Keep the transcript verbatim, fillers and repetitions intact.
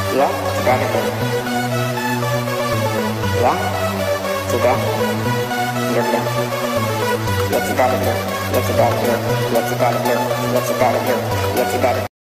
Ya, sudah ada belum? Ya, sudah. Belum, belum. Ya, sudah ada belum? Ya, sudah ada belum? Ya, sudah ada belum? Ya, sudah ada belum? Ya, sudah ada